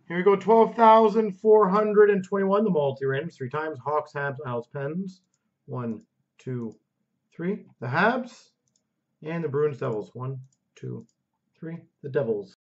Here we go, 12,421. The multi-randoms 3 times. Hawks, Habs, Owls, Pens. 1, 2, 3. The Habs and the Bruins, Devils. 1, 2, 3. The Devils.